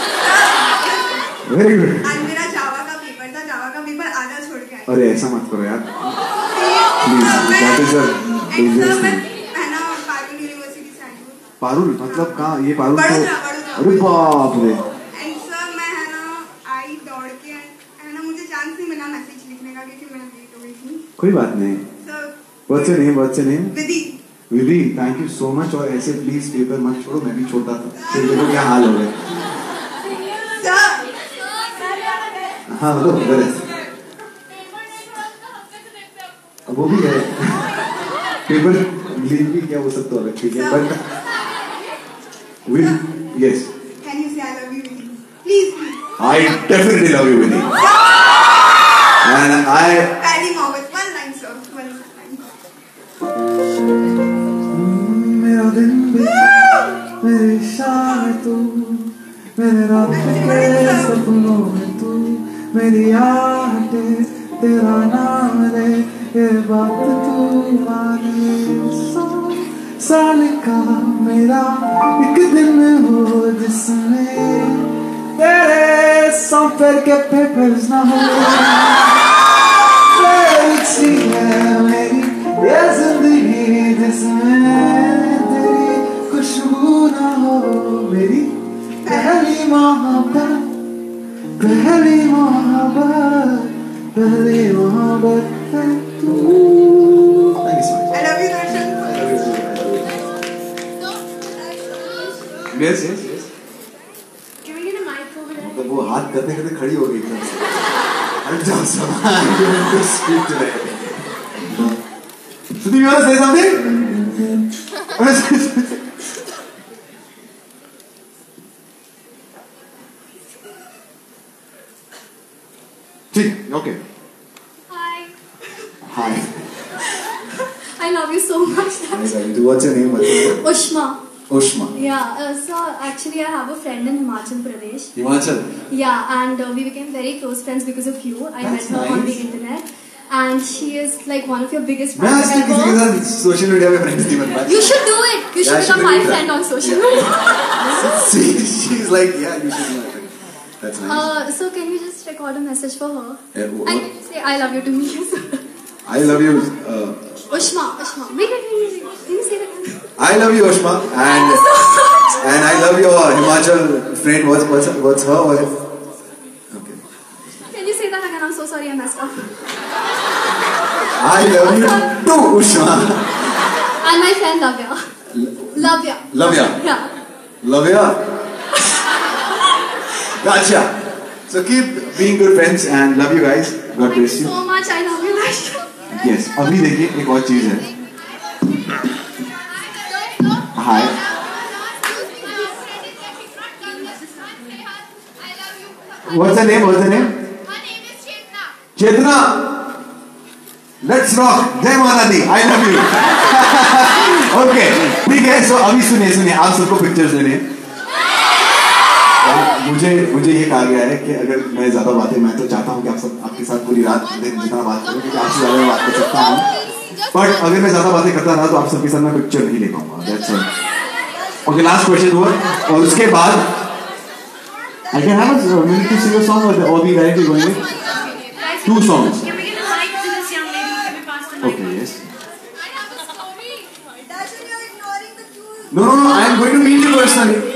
Very good. आज मेरा जावा का paper था, जावा का paper आधा छोड़ के आया. अरे ऐसा मत करो यार. Please, that is a dangerous thing. है ना पारुल यूनिवर्सिटी से आई हूँ. पारुल मतलब कहाँ ये पारुल तो बड़ोदरा बड़ोदरा. अरे बाप रे. And sir मैं है ना आई दौड़ के है ना मुझे चांस नहीं मिला मैसेज लिखने का क्योंकि मैं लेट हो गई थी. कोई बात नहीं. Sir. What's your name? What's your name? Vidhi. Vidhi, thank you so much. और ऐसे प्लीज पेपर मत छोड़ो, मैं भी छोड़ता था. फिर देखो क्या हाल हो गया. हाँ बोलो बड़े. वो भी है. पेपर लीक भी क्या हो सकता है ठीक है but will yes. Can you say I love you Vidhi? Please please. I definitely love you Vidhi. And I. पहली मोहब्बत one line sir one line. मेरा दिन भी मेरी शाम तू मेरे रात के सपनों में तू मेरी आहटें तेरा नाम ले ये बात तू माने. सौ साल का मेरा एक दिन हो जिसमें तेरे सौ पैर के पेपर्स ना हो. सी है मेरी ये जिंदगी जिसमें तेरी खुशबू ना हो. मेरी पहली मोहब्बत पहली मोहब्बत पहली मोहब्बत है तू. I love you Darshan. Yes yes yes. Can we get a mic over there? तो वो हाथ करते करते खड़ी हो गई एकदम से. I'm just I'm going to speak today. Shruti, you want to say something? ठीक, okay. Hi. Hi. I love you so much. I love you too. What's your name? What's your name? Ushma. Ushma. Yeah, uh, so actually I have a friend in Himachal Pradesh. Himachal? Yeah, and uh, we became very close friends because of you. I That's met her nice. on the internet. And she is like one of your biggest मैं fans आज तक किसी के ever. साथ social media पे friends नहीं बन पाया. You should do it. You should Yeah, I should become my do that. friend on social media. See, she's like, yeah, you should be my friend. That's nice. Uh, so can you just record a message for her? Yeah, what? And can you say I love you to me? I love you. Uh, Ushma, Ushma. Wait, wait, wait, wait. Can you say that? I love you, Ushma, and and I love your Himachal friend. What's what's what's her? What's, okay. Can you say that again? I'm so sorry, I messed up. I love you too, Ushma. And my friend Lavya. Lavya. Lavya. Yeah. Lavya. Gotcha. So keep being good friends and love you guys. God Thank bless you you. so much. I love you guys. Yes. अभी देखिए एक और चीज है. Hi. What's the name? What's the name? Her name is Chetna. Chetna. Let's rock. जय माता दी. I love you. Okay. ठीक है. So अभी सुनिए सुनिए आप सबको पिक्चर्स लेने. मुझे मुझे ये कहा गया है कि अगर मैं ज्यादा बातें मैं तो चाहता हूँ कि आप सब आपके साथ पूरी रात दिन जितना बात करूँ क्योंकि आपसे ज्यादा मैं बात कर सकता हूँ. पर अगर मैं ज्यादा बातें करता रहा तो आप सबके साथ मैं पिक्चर नहीं ले पाऊंगा. That's all. Okay, last question हुआ और उसके बाद I can have a minute to sing a song or or we directly going in? Two songs. Can we get a mic to this young lady? Can we pass the mic? Okay, yes. I have a story. Darshan, you're ignoring the two. No, no, no. I am going to meet you personally.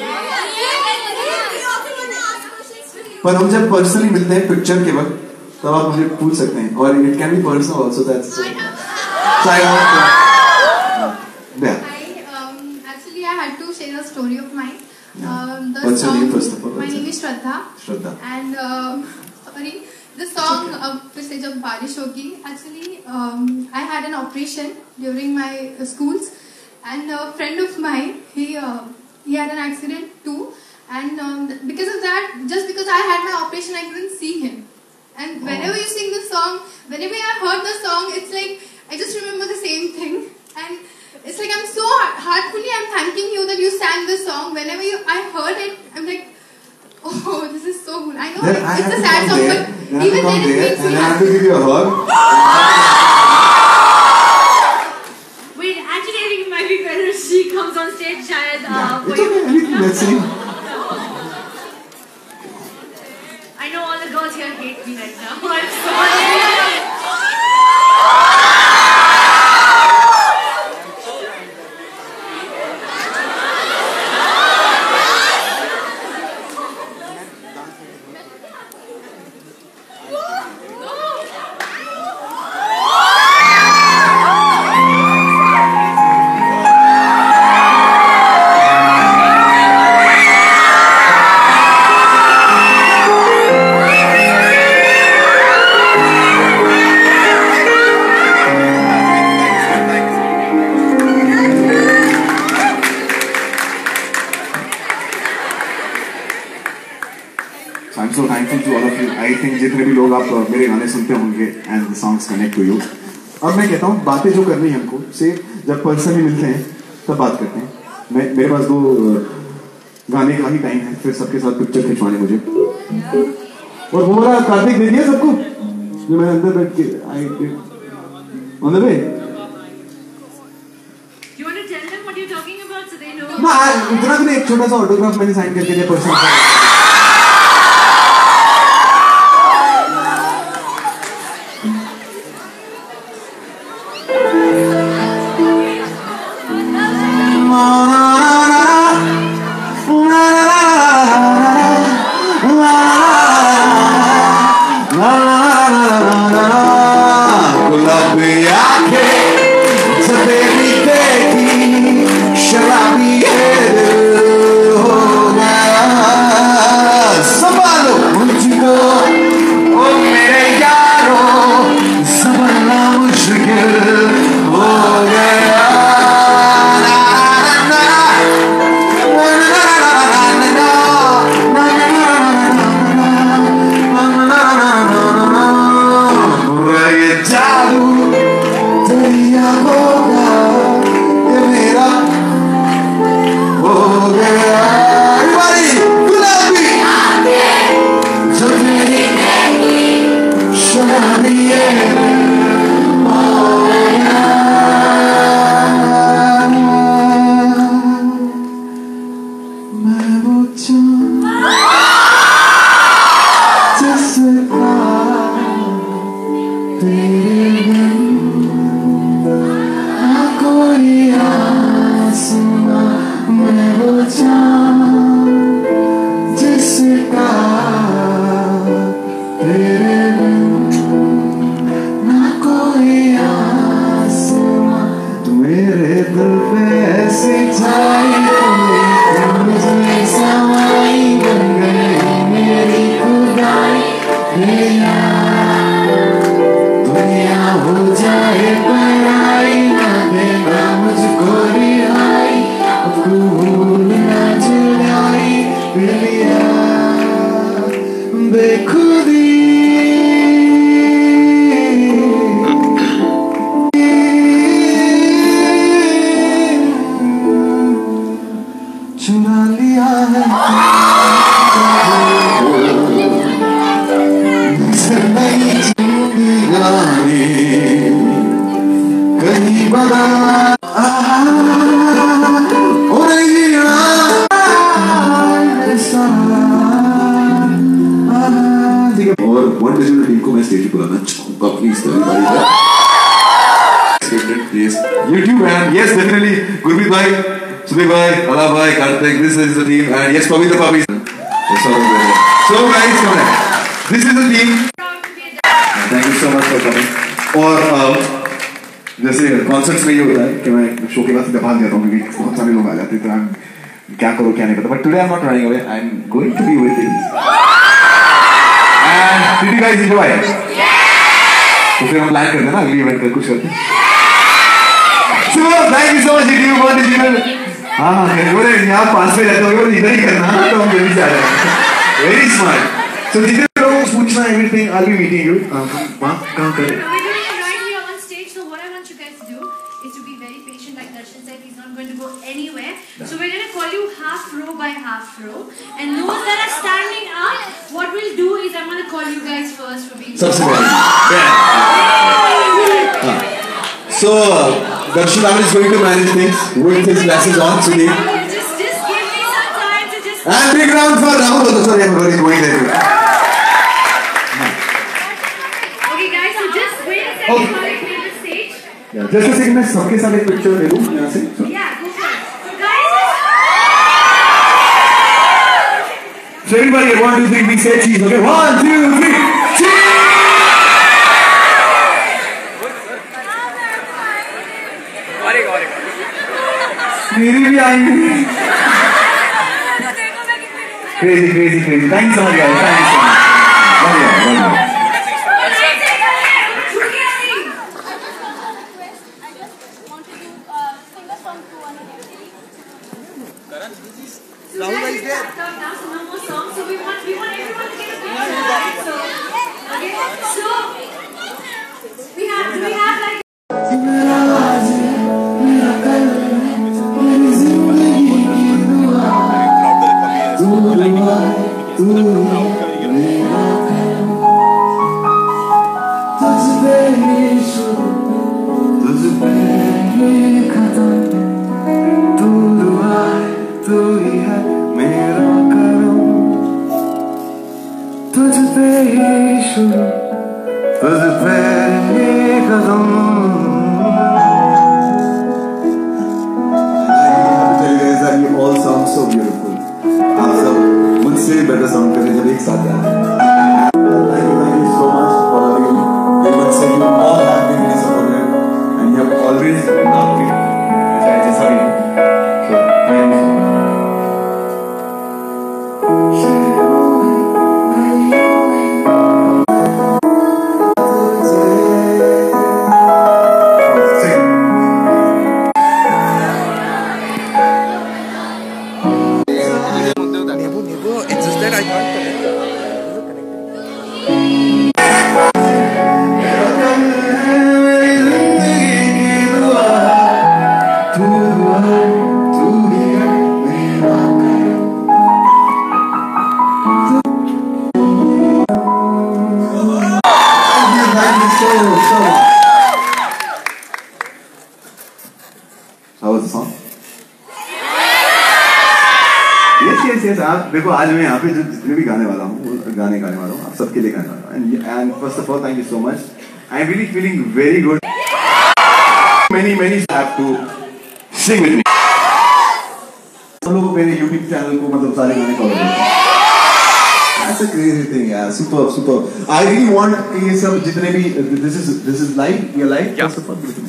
पर हम जब personally मिलते हैं picture के वक्त तब आप मुझे पूछ सकते हैं और it can be personal also. That's Yeah. I um, actually I had to share a story of mine. Yeah. Um, the What's your song, name first of all? My What's name your- is Shraddha. Shraddha. And um, sorry, the song अब फिर से जब बारिश होगी. Actually, um, I had an operation during my uh, schools, and a friend of mine, he uh, he had an accident too, and um, because of that, just because I had my operation, I couldn't see him. And whenever you sing the song, whenever I heard the song, it's like I just remember the same thing, and it's like I'm so heartfully I'm thanking you that you sang this song. Whenever you I heard it, I'm like, oh, this is so good. I know Then I it's have a to sad come song, there, but then I have to even come then it there, makes and me then I have to happy. give you a hug. Wait, actually, I think it might be better if she comes on stage, Shayad, uh, Yeah, for it's you. okay, anything, let's see. I know all the girls here hate me right now. I'm sorry. So I'm so thankful to all of you. I think जितने भी लोग आप मेरे गाने सुनते होंगे and the songs connect to you. अब मैं कहता हूँ बातें जो करनी है हमको से जब पर्सनली मिलते हैं तब बात करते हैं. मैं मेरे पास दो गाने का ही टाइम है फिर सबके साथ पिक्चर खिंचवाने मुझे. और वो वाला कार्तिक दे दिया सबको जो मैं अंदर बैठ के आई on the way. You want to tell them what you're talking about so they know? ना इतना भी नहीं एक छोटा सा ऑटोग्राफ मैंने साइन करके दिया person. YouTube and yes, definitely Gurpreet bhai, Sudhir bhai, Ala bhai, Karthik, this is the team and yes, Pavi the Pavi. So guys, come on. This is the team. Thank you so much for coming. और जैसे concerts में ये होता है कि मैं show के बाद सीधा भाग जाता हूँ क्योंकि बहुत सारे लोग आ जाते हैं तो I'm क्या करो क्या नहीं पता but today I am not running away I am going to be with you and did you guys enjoy तो फिर हम प्लान करते हैं ना अगली इवेंट का कुछ करते हैं super thank you so much you बहुत ही हाँ हाँ बोले यहाँ पास में रहते हो इधर ही करना तो हम जल्दी से आ जाएंगे वेरी स्मार्ट सो जितने लोगों को पूछना everything I will be meeting you वहाँ कहाँ करें Right here on stage, so what I want you guys to do is to be very patient, like Darshan said, he's not going to go anywhere. So we're going to call you half row by half row. And those that are standing up, what we'll do is I'm going to call you guys first for being सबसे पहले So Darshan Raval is going to manage things with his glasses on today. Just, just give me some time to just... And big round for Rahul. Sorry, I'm already going there. Okay guys, so just wait a second while I clear the stage. Yeah, just a second, मैं सबके साथ एक picture ले लूँ यहाँ से. Yeah, go for it. So guys... So everybody at one, two, three, we say cheese, okay? One, two, three, cheese! मेरी भी आएंगी. Crazy, crazy, crazy. Thanks so much, guys. Thanks so much. बढ़िया, बढ़िया. Rahul is there. Now, so no more songs. So we want, we want everyone to get a picture, right? So, okay. So we have, do we have like? all sound so beautiful. आप सब मुझसे better sound करें जब एक साथ जाए. Thank you, thank you so much for all you. We must say you all have been very supportive and you have always loved me. Which I just sorry. So thank you. How was the song? Yes, yes, yes. आप देखो आज मैं यहाँ पे जो जितने भी गाने वाला हूँ गाने गाने वाला हूँ आप सबके लिए गाने वाला हूँ and and first of all thank you so much. I'm really feeling very good. Many many have to sing with me. सब लोग मेरे YouTube चैनल को मतलब सारे गाने कवर करते हैं. That's a crazy thing, yeah. Super, super. I really want ये सब जितने भी this is this is live, we are live. Yeah.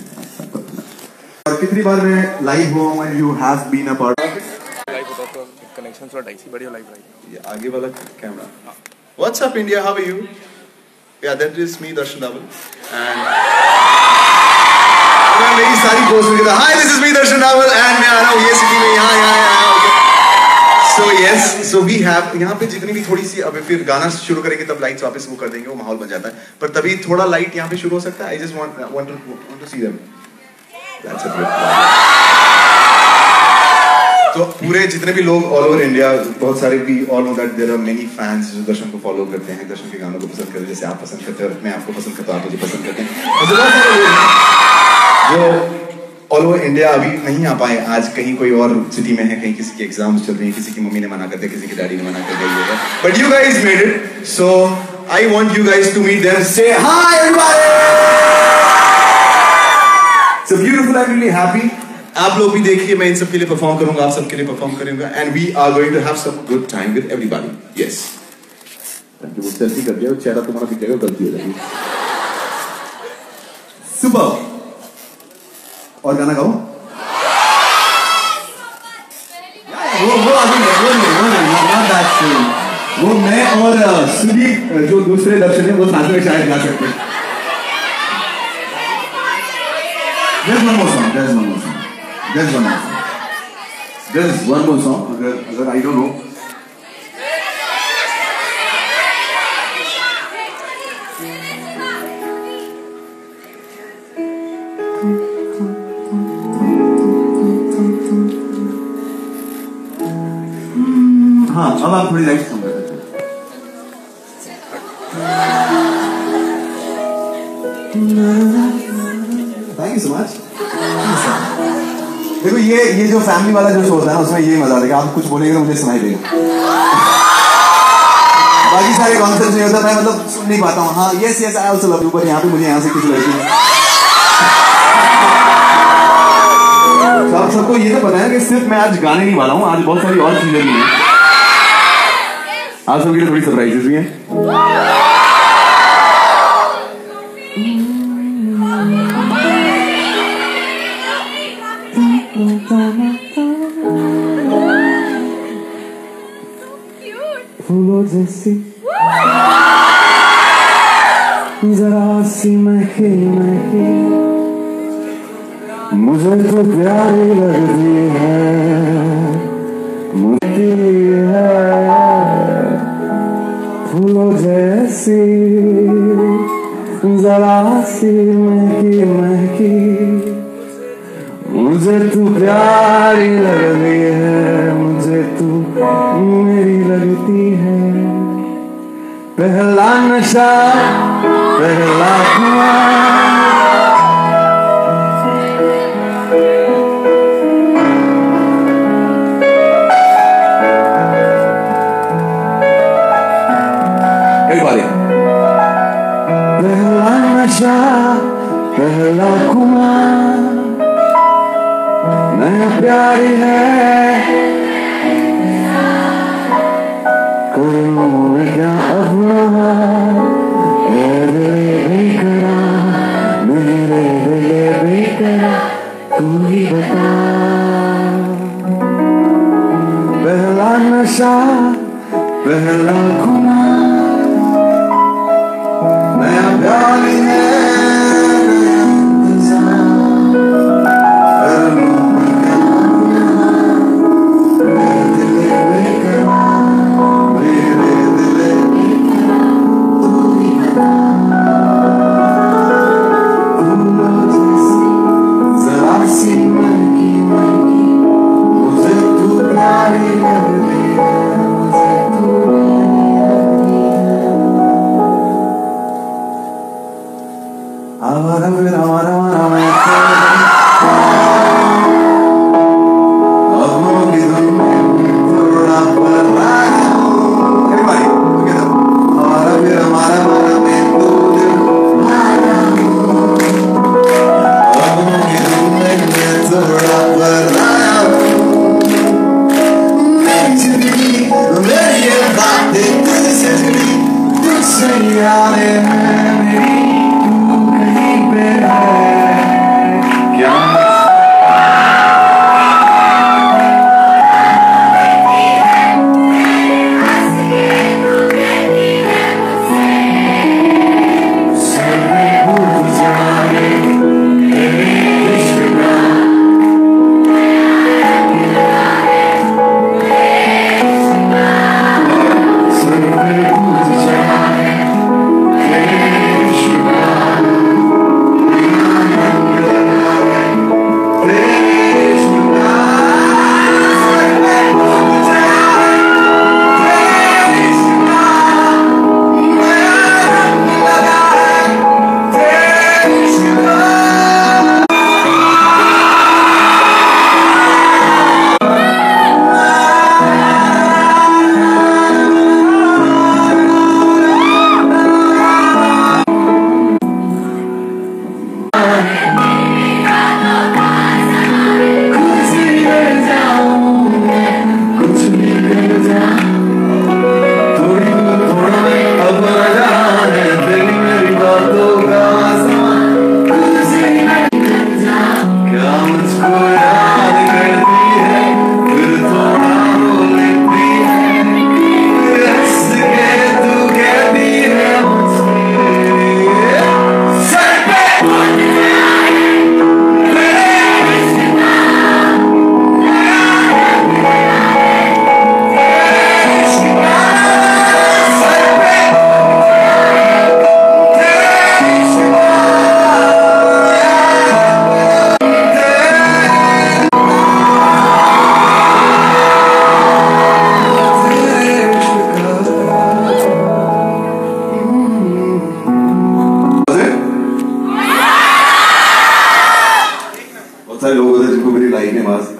और कितनी बार मैं live हुआ हूँ and you have been a part. Live होता तो connection थोड़ा dicey, बढ़िया live right. ये आगे वाला camera. What's up, India? How are you? Yeah, that is me, Darshan Raval. And मैं मेरी सारी दोस्त में Hi, this is me, Darshan Raval, and मैं आ रहा हूँ ये सिटी में यहाँ यहाँ यहाँ. So yes, so we have यहाँ पे जितनी भी थोड़ी सी अब फिर गाना शुरू करेंगे तब लाइट्स वापस वो कर देंगे वो माहौल बन जाता है पर तभी थोड़ा लाइट यहाँ पे शुरू हो सकता है. I just want want to want to see them. That's a good one. तो पूरे जितने भी लोग all over India बहुत सारे भी all know that there are many fans जो दर्शन को follow करते हैं दर्शन के गानों को पसंद करते हैं जैसे आप पसंद करते हो मैं आपको पसंद करता हूँ आप मुझे पसंद करते हैं जो ऑल ओवर इंडिया अभी नहीं आ पाए आज कहीं कोई और सिटी में है कहीं किसी के एग्जाम्स चल रही हैं किसी की मम्मी ने मना कर दिया किसी की डैडी ने मना कर दिया but you guys made it so I want you guys to meet them say hi everybody so beautiful I am really happy आप लोग भी देखिए मैं इन सब के लिए परफॉर्म करूंगा आप सबके लिए परफॉर्म करूंगा and we are going to have some good time with everybody yes thank you. Selfie कर दिया चेहरा तुम्हारा दिख जाएगा गलती हो जाएगी. सुपर और गाना गाओ। वो वो अभी वो नहीं वो नहीं not that soon. वो मैं और सुदीप जो दूसरे दर्शक हैं वो साथ में शायद गा सकते हैं। There's one more song. There's one more song. There's one more song. There's one more song. अगर अगर I don't know. हाँ अब आप थोड़ी लाइट कम कर सकते हैं। Thank you so much. देखो ये ये जो फैमिली वाला जो शो है ना उसमें ये मजा देगा, आप कुछ बोलेंगे तो मुझे सुनाई देगा। बाकी सारे कॉन्सेप्ट नहीं होता, मैं मतलब सुन नहीं पाता हूँ। हाँ yes yes I also love you, पर यहाँ पे मुझे यहाँ से किसी लड़की ने आप सबको ये तो पता है कि सिर्फ मैं आज गाने नहीं वाला हूँ, आज बहुत सारी और चीजें भी हैं। आप सबके लिए थोड़ी सरप्राइजेस भी हैं। फूलों जैसी जरा सी महके महके मुझे तो प्यारी लगती है, मुझे है फूलों जैसी जरा सी महकी महकी मुझे तू प्यारी लगती है, मुझे तू मेरी लगती है। पहला नशा पहला खुमार पहला नशा पहला खुमार नया प्यार है, करूँ मैं क्या अपना मेरे बेकरा मेरे दिले बेकरा तू ही बता। पहला नशा पहला खुमार नया प्यार है,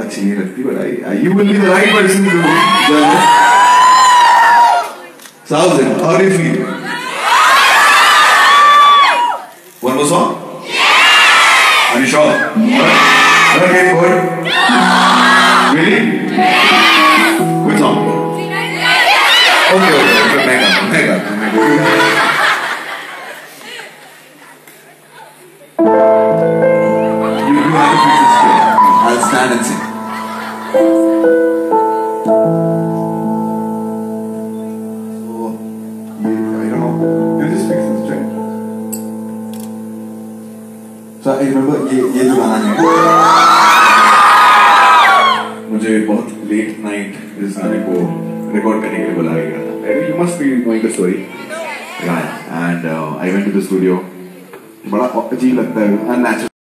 अच्छी नहीं लगती, but I, I you will be the right person to judge it. Thousand, how do you feel? One more song? Yeah! Are you sure? Yeah! Okay, good. Really? Which song? Okay, okay, okay. मैं गाता हूँ, मैं गाता हूँ, मैं गाता हूँ. You you have to fix this here. I'll stand and sing. So I remember ये ये जो गाना है मुझे बहुत लेट नाइट इस गाने को रिकॉर्ड करने के लिए बुलाया गया था. You must be knowing the story. Yeah, and uh, I went to the studio. बड़ा अजीब लगता है, unnatural.